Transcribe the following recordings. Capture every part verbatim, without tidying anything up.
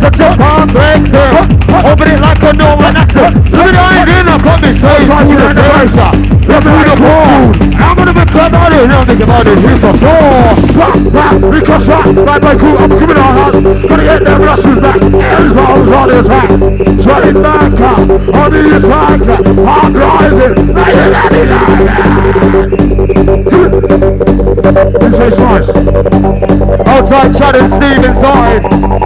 a jump on breaks here. Open it like a no one, that's it. Look at the engine, I'm coming straight to the racer. Let's do the ball. I'm gonna be clever out here, now think about it. Here's a four. Back, back, ricochet, right by cool, I'm coming on hard. Gonna get them rushes back. Hands rolls on the attack. Straight back up, on the attack. Hard driving. Inside slice. Outside Chad and Steve inside.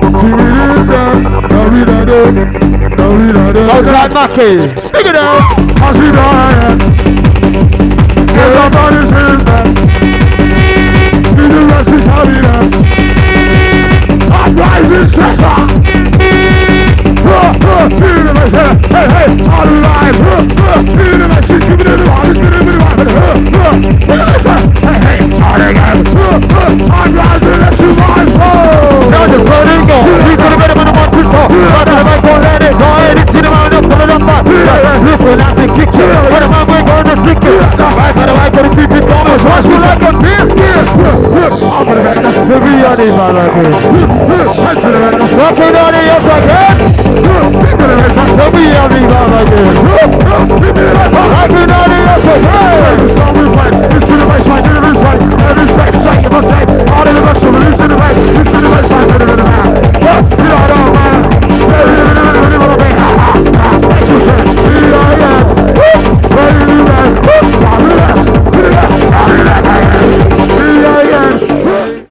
Outside Mackie. Big it up. How's he dying? Everybody's in there. Do the rest is coming up. I'm rising Sasha. Hey, hey, I'm alive. She's giving it a lot. She's giving it a lot. Hey, hey, I'm rising. Let's survive. Now the floating go. We could have been a one two four. But the mic won't let it go. And it's in the mountain. Pull it up. Listen, I say kick you. What am I going to stick you? Right by the right, but keep it going. Wash you like a biscuit. I'm gonna make that to be on it, man, like this. Walking on it, yes, I can. I'm gonna make that to be on it, man, like this.